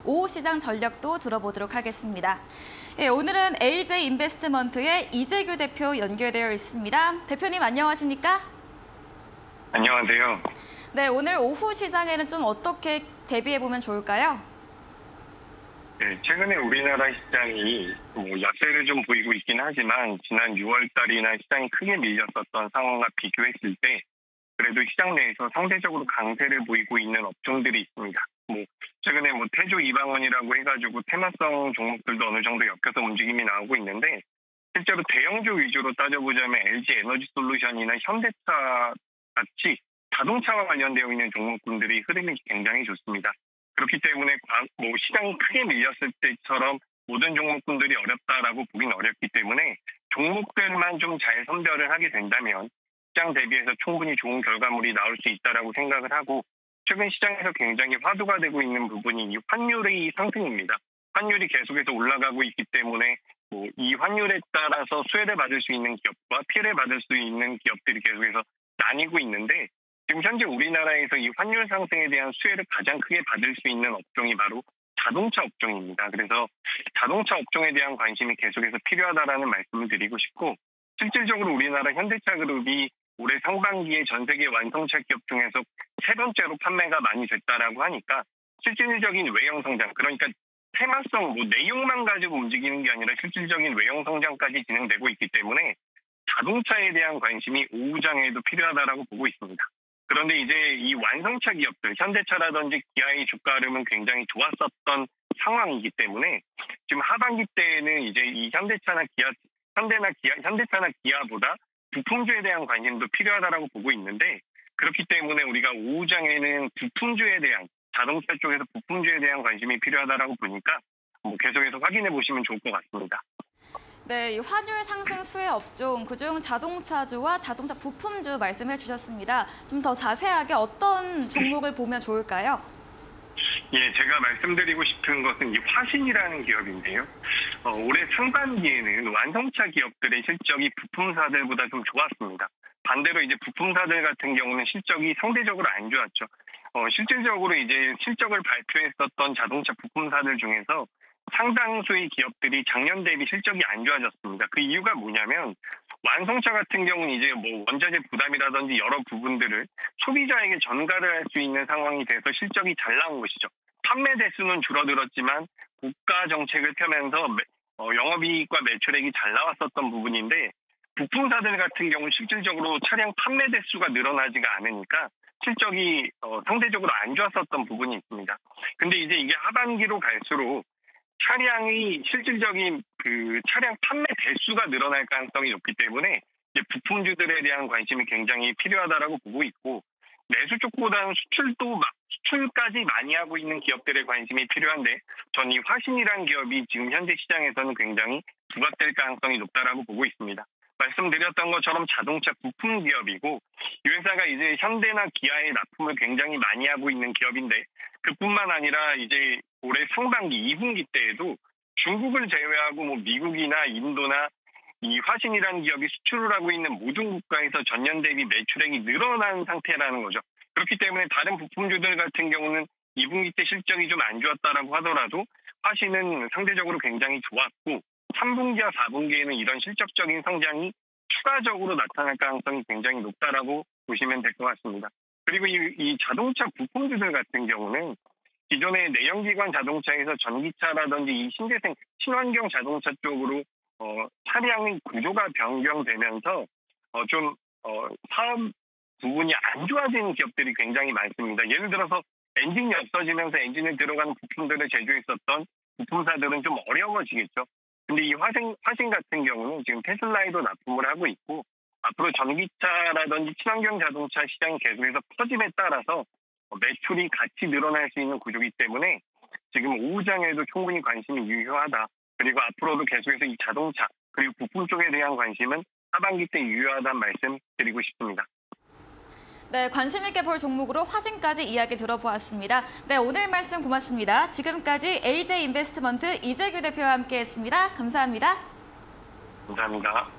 오후 시장 전략도 들어보도록 하겠습니다. 예, 오늘은 LJ 인베스트먼트의 이재규 대표 연결되어 있습니다. 대표님 안녕하십니까? 안녕하세요. 네, 오늘 오후 시장에는 좀 어떻게 대비해보면 좋을까요? 네, 최근에 우리나라 시장이 약세를 좀 보이고 있긴 하지만 지난 6월 달이나 시장이 크게 밀렸었던 상황과 비교했을 때 그래도 시장 내에서 상대적으로 강세를 보이고 있는 업종들이 있습니다. 최근에 태조 이방원이라고 해가지고 테마성 종목들도 어느 정도 엮여서 움직임이 나오고 있는데 실제로 대형주 위주로 따져보자면 LG 에너지 솔루션이나 현대차 같이 자동차와 관련되어 있는 종목군들이 흐름이 굉장히 좋습니다. 그렇기 때문에 시장이 크게 밀렸을 때처럼 모든 종목군들이 어렵다라고 보긴 어렵기 때문에 종목들만 좀 잘 선별을 하게 된다면 시장 대비해서 충분히 좋은 결과물이 나올 수 있다라고 생각을 하고 최근 시장에서 굉장히 화두가 되고 있는 부분이 이 환율의 상승입니다. 환율이 계속해서 올라가고 있기 때문에 이 환율에 따라서 수혜를 받을 수 있는 기업과 피해를 받을 수 있는 기업들이 계속해서 나뉘고 있는데 지금 현재 우리나라에서 이 환율 상승에 대한 수혜를 가장 크게 받을 수 있는 업종이 바로 자동차 업종입니다. 그래서 자동차 업종에 대한 관심이 계속해서 필요하다라는 말씀을 드리고 싶고 실질적으로 우리나라 현대차그룹이 올해 상반기에 전 세계 완성차 기업 중에서 세 번째로 판매가 많이 됐다라고 하니까 실질적인 외형 성장, 그러니까 테마성 내용만 가지고 움직이는 게 아니라 실질적인 외형 성장까지 진행되고 있기 때문에 자동차에 대한 관심이 오후장에도 필요하다라고 보고 있습니다. 그런데 이제 이 완성차 기업들, 현대차라든지 기아의 주가 흐름은 굉장히 좋았었던 상황이기 때문에 지금 하반기 때에는 이제 이 현대차나 기아보다 부품주에 대한 관심도 필요하다라고 보고 있는데 그렇기 때문에 우리가 오후장에는 부품주에 대한 자동차 쪽에서 부품주에 대한 관심이 필요하다라고 보니까 계속해서 확인해 보시면 좋을 것 같습니다. 네, 이 환율 상승 수혜 업종, 그중 자동차주와 자동차 부품주 말씀해 주셨습니다. 좀 더 자세하게 어떤 종목을 보면 좋을까요? 예, 제가 말씀드리고 싶은 것은 이 화신이라는 기업인데요. 올해 상반기에는 완성차 기업들의 실적이 부품사들보다 좀 좋았습니다. 반대로 이제 부품사들 같은 경우는 실적이 상대적으로 안 좋았죠. 실질적으로 이제 실적을 발표했었던 자동차 부품사들 중에서 상당수의 기업들이 작년 대비 실적이 안 좋아졌습니다. 그 이유가 뭐냐면 완성차 같은 경우는 이제 원자재 부담이라든지 여러 부분들을 소비자에게 전가를 할 수 있는 상황이 돼서 실적이 잘 나온 것이죠. 판매 대수는 줄어들었지만 고가 정책을 펴면서 영업이익과 매출액이 잘 나왔었던 부분인데 부품사들 같은 경우는 실질적으로 차량 판매 대수가 늘어나지가 않으니까 실적이 상대적으로 안 좋았었던 부분이 있습니다. 근데 이제 이게 하반기로 갈수록 차량의 실질적인 차량 판매 대수가 늘어날 가능성이 높기 때문에 이제 부품주들에 대한 관심이 굉장히 필요하다라고 보고 있고 내수 쪽보다는 수출까지 많이 하고 있는 기업들의 관심이 필요한데 전 이 화신이라는 기업이 지금 현재 시장에서는 굉장히 부각될 가능성이 높다라고 보고 있습니다. 말씀드렸던 것처럼 자동차 부품 기업이고 이 회사가 이제 현대나 기아의 납품을 굉장히 많이 하고 있는 기업인데 그뿐만 아니라 이제 올해 상반기 2분기 때에도 중국을 제외하고 미국이나 인도나 이 화신이라는 기업이 수출을 하고 있는 모든 국가에서 전년 대비 매출액이 늘어난 상태라는 거죠. 그렇기 때문에 다른 부품주들 같은 경우는 2분기 때 실적이 좀 안 좋았다라고 하더라도 화신은 상대적으로 굉장히 좋았고 3분기와 4분기에는 이런 실적적인 성장이 추가적으로 나타날 가능성이 굉장히 높다라고 보시면 될 것 같습니다. 그리고 이 자동차 부품주들 같은 경우는 기존의 내연기관 자동차에서 전기차라든지 이 신재생 친환경 자동차 쪽으로 차량의 구조가 변경되면서 사업 부분이 안 좋아지는 기업들이 굉장히 많습니다. 예를 들어서 엔진이 없어지면서 엔진에 들어가는 부품들을 제조했었던 부품사들은 좀 어려워지겠죠. 근데 이 화신 같은 경우는 지금 테슬라에도 납품을 하고 있고 앞으로 전기차라든지 친환경 자동차 시장이 계속해서 퍼짐에 따라서 매출이 같이 늘어날 수 있는 구조이기 때문에 지금 오후장에도 충분히 관심이 유효하다. 그리고 앞으로도 계속해서 이 자동차 그리고 부품 쪽에 대한 관심은 하반기 때 유효하다는 말씀 드리고 싶습니다. 네, 관심 있게 볼 종목으로 화신까지 이야기 들어보았습니다. 네, 오늘 말씀 고맙습니다. 지금까지 LJ 인베스트먼트 이재규 대표와 함께했습니다. 감사합니다. 감사합니다.